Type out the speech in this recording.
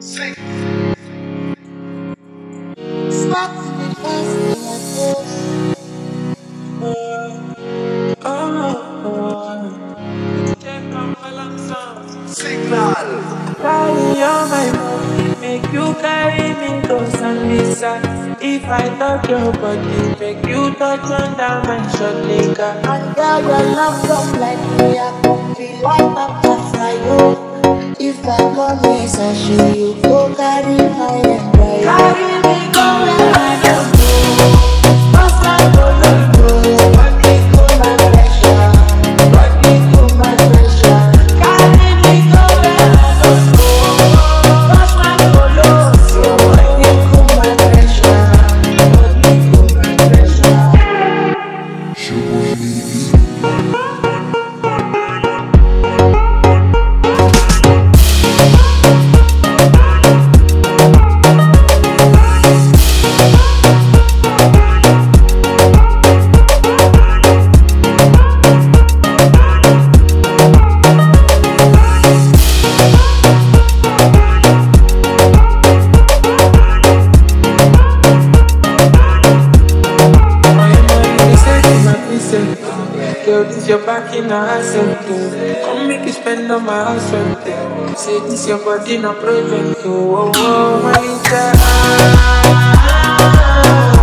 Signal. Carry on my money, make you carry me close and beside. If I touch your body, make you touch under my short nigga. And girl, your love come like me, I come feel like butterfly, oh. If I promise I show you, go carry my empire. Carry me go where I don't go. Cause my go, body cool my pressure, body cool my pressure. Carry me go where I don't go. Touch my polo, So body cool my pressure, body cool my pressure. Girl, this your back in a asset too. Come make you spend on my house rent. Say this your body no problem too. Oh, oh, my